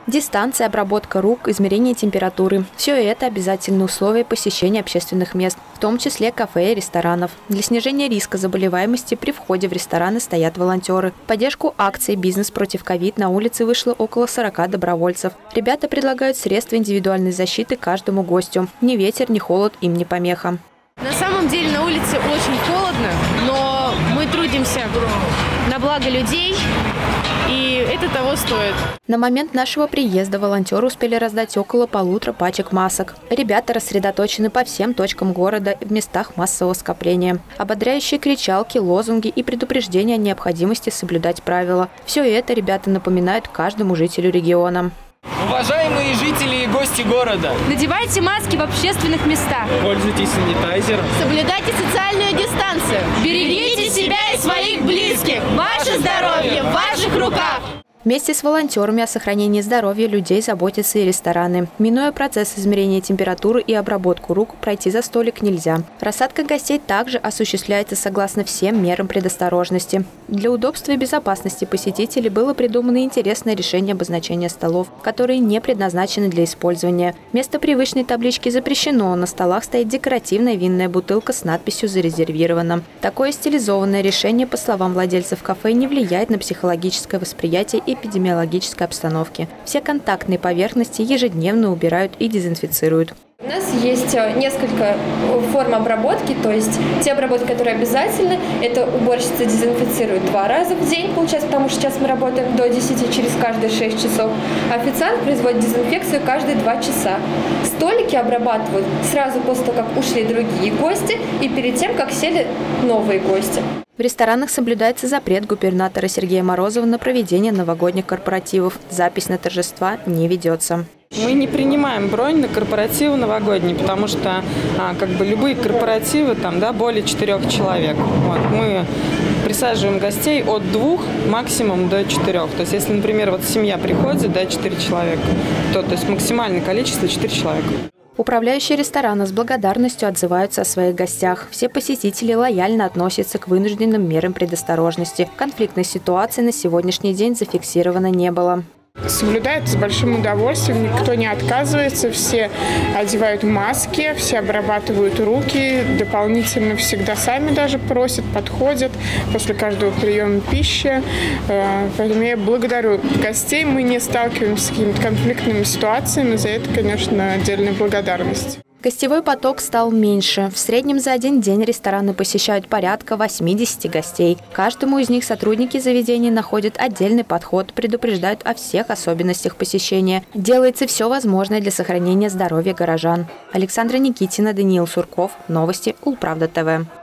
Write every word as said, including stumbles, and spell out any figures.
Дистанция, обработка рук, измерение температуры – все это обязательные условия посещения общественных мест, в том числе кафе и ресторанов. Для снижения риска заболеваемости при входе в рестораны стоят волонтеры. В поддержку акции «Бизнес против ковид» на улице вышло около сорока добровольцев. Ребята предлагают средства индивидуальной защиты каждому гостю. Ни ветер, ни холод им не помеха. На самом деле на улице очень холодно, но мы трудимся на благо людей, и это того стоит. На момент нашего приезда волонтеры успели раздать около полутора пачек масок. Ребята рассредоточены по всем точкам города в местах массового скопления. Ободряющие кричалки, лозунги и предупреждения о необходимости соблюдать правила. Все это ребята напоминают каждому жителю региона. Уважаемые жители и гости города, надевайте маски в общественных местах. Пользуйтесь санитайзером. Соблюдайте социальную дистанцию. Берегите себя и своих близких. Ваше здоровье в ваших руках. Вместе с волонтерами о сохранении здоровья людей заботятся и рестораны. Минуя процесс измерения температуры и обработку рук, пройти за столик нельзя. Рассадка гостей также осуществляется согласно всем мерам предосторожности. Для удобства и безопасности посетителей было придумано интересное решение обозначения столов, которые не предназначены для использования. Вместо привычной таблички «Запрещено» на столах стоит декоративная винная бутылка с надписью «Зарезервировано». Такое стилизованное решение, по словам владельцев кафе, не влияет на психологическое восприятие и эпидемиологической обстановки. Все контактные поверхности ежедневно убирают и дезинфицируют. У нас есть несколько форм обработки, то есть те обработки, которые обязательны, это уборщица дезинфицирует два раза в день, получается, потому что сейчас мы работаем до десяти через каждые шесть часов. Официант производит дезинфекцию каждые два часа. Столики обрабатывают сразу после того, как ушли другие гости и перед тем, как сели новые гости. В ресторанах соблюдается запрет губернатора Сергея Морозова на проведение новогодних корпоративов. Запись на торжества не ведется. Мы не принимаем бронь на корпоративы новогодние, потому что а, как бы любые корпоративы там, да, более четырех человек. Вот, мы присаживаем гостей от двух максимум до четырех. То есть, если, например, вот семья приходит, да, четыре человека, то, то есть максимальное количество четыре человека. Управляющие ресторана с благодарностью отзываются о своих гостях. Все посетители лояльно относятся к вынужденным мерам предосторожности. Конфликтной ситуации на сегодняшний день зафиксировано не было. Соблюдают с большим удовольствием, никто не отказывается, все одевают маски, все обрабатывают руки, дополнительно всегда сами даже просят, подходят после каждого приема пищи. Поэтому я благодарю гостей, мы не сталкиваемся с какими-то конфликтными ситуациями, за это, конечно, отдельная благодарность. Гостевой поток стал меньше. В среднем за один день рестораны посещают порядка восьмидесяти гостей. Каждому из них сотрудники заведения находят отдельный подход, предупреждают о всех особенностях посещения. Делается все возможное для сохранения здоровья горожан. Александра Никитина, Даниил Сурков. Новости Улправда ТВ.